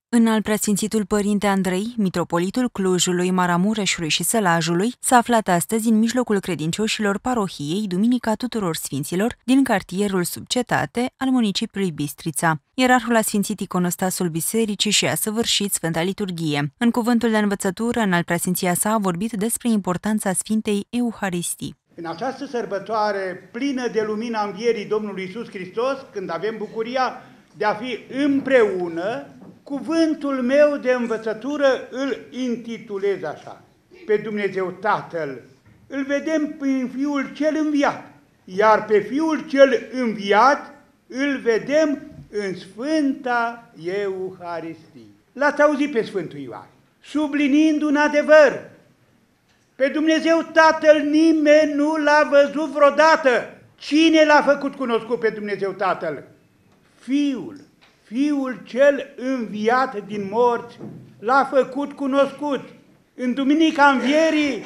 Înalt preasfințitul Părinte Andrei, mitropolitul Clujului, Maramureșului și Sălajului, s-a aflat astăzi în mijlocul credincioșilor parohiei Duminica Tuturor Sfinților din cartierul Subcetate al municipiului Bistrița. Ierarhul a sfințit iconostasul bisericii și a săvârșit Sfânta Liturghie. În cuvântul de învățătură, înalt preasfinția sa a vorbit despre importanța Sfintei Euharistii. În această sărbătoare plină de lumina învierii Domnului Iisus Hristos, când avem bucuria de a fi împreună, cuvântul meu de învățătură îl intitulez așa: pe Dumnezeu Tatăl îl vedem prin Fiul cel înviat, iar pe Fiul cel înviat îl vedem în Sfânta Euharistie. L-ați auzit pe Sfântul Ioan, subliniind un adevăr: pe Dumnezeu Tatăl nimeni nu l-a văzut vreodată. Cine l-a făcut cunoscut pe Dumnezeu Tatăl? Fiul cel înviat din morți l-a făcut cunoscut. În Duminica Învierii,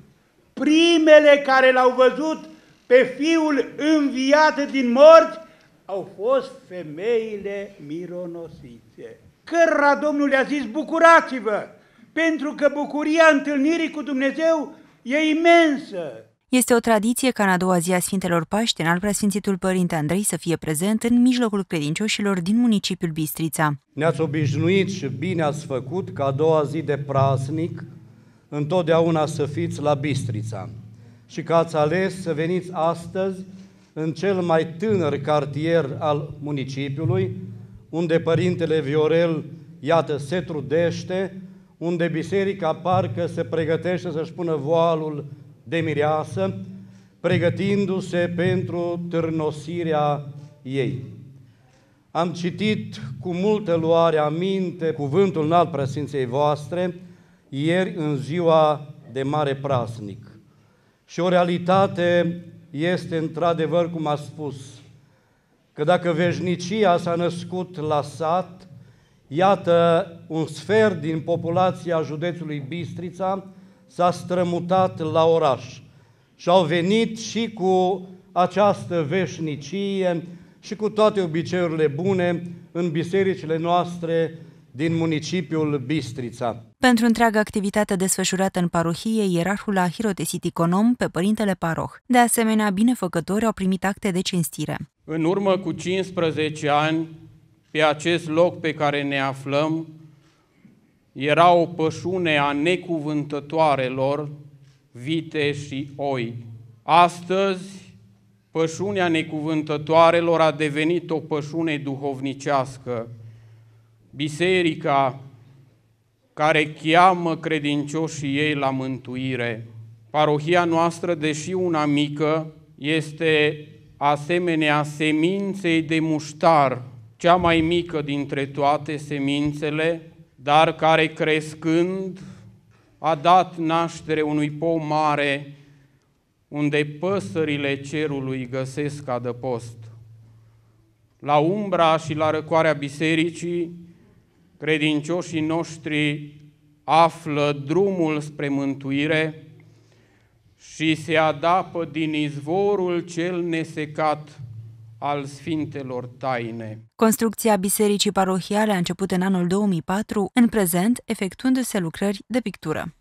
primele care l-au văzut pe Fiul înviat din morți au fost femeile mironosițe, cărora Domnul le-a zis: bucurați-vă, pentru că bucuria întâlnirii cu Dumnezeu e imensă. Este o tradiție ca în a doua zi a Sfintelor Paști, înalt preasfințitul Părinte Andrei să fie prezent în mijlocul credincioșilor din municipiul Bistrița. Ne-ați obișnuit și bine ați făcut ca a doua zi de praznic întotdeauna să fiți la Bistrița și că ați ales să veniți astăzi în cel mai tânăr cartier al municipiului, unde Părintele Viorel, iată, se trudește, unde biserica parcă se pregătește să-și pună voalul de mireasă, pregătindu-se pentru târnosirea ei. Am citit cu multă luare aminte cuvântul înalt preasfinției voastre ieri în ziua de mare praznic. Și o realitate este într-adevăr, cum a spus, că dacă veșnicia s-a născut la sat, iată, un sfert din populația județului Bistrița s-a strămutat la oraș și au venit și cu această veșnicie și cu toate obiceiurile bune în bisericile noastre din municipiul Bistrița. Pentru întreaga activitate desfășurată în parohie, ierarhul a hirotesit econom pe Părintele Paroh. De asemenea, binefăcători au primit acte de cinstire. În urmă cu 15 ani, pe acest loc pe care ne aflăm, era o pășune a necuvântătoarelor, vite și oi. Astăzi, pășunea necuvântătoarelor a devenit o pășune duhovnicească. Biserica care cheamă credincioșii ei la mântuire. Parohia noastră, deși una mică, este asemenea seminței de muștar, cea mai mică dintre toate semințele, dar care crescând a dat naștere unui pom mare, unde păsările cerului găsesc adăpost. La umbra și la răcoarea bisericii, credincioșii noștri află drumul spre mântuire și se adapă din izvorul cel nesecat al Sfintelor Taine. Construcția bisericii parohiale a început în anul 2004, în prezent efectuându-se lucrări de pictură.